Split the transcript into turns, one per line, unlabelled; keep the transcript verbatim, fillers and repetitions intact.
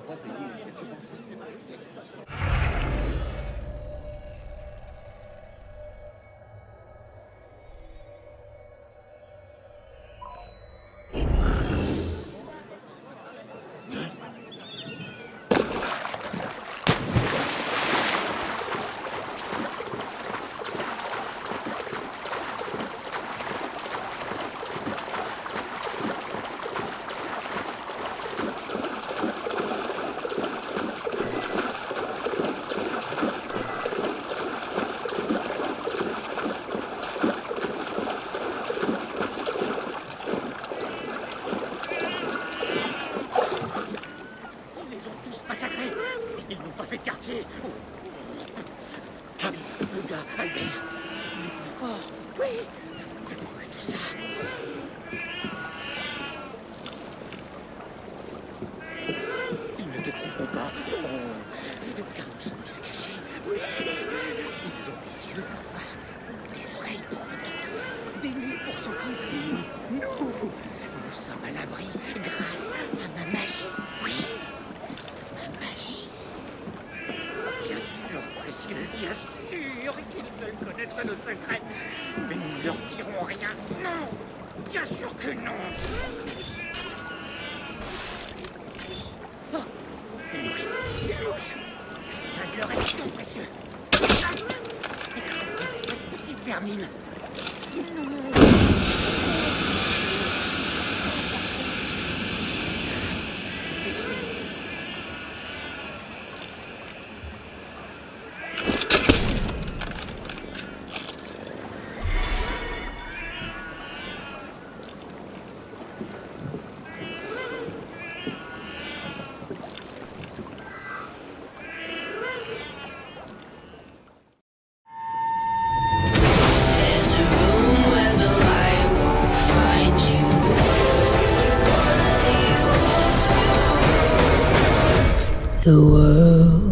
Ils n'ont pas fait de quartier. Ah, le gars, Albert, il est plus fort. Oui, plus fort que tout ça. Ils ne te tromperont pas. Oh, car nous sommes bien cachés. Oui, ils ont des yeux pour voir, des oreilles pour entendre, des nez pour sentir. Et nous, nous, nous sommes à l'abri grâce à ma magie. Oui. Bien sûr qu'ils veulent connaître nos secrets, mais nous ne leur dirons rien. Non, bien sûr que non. Oh, une louche, une louche. C'est un de leurs élections précieux. Écrasez cette petite vermine. Non.
The world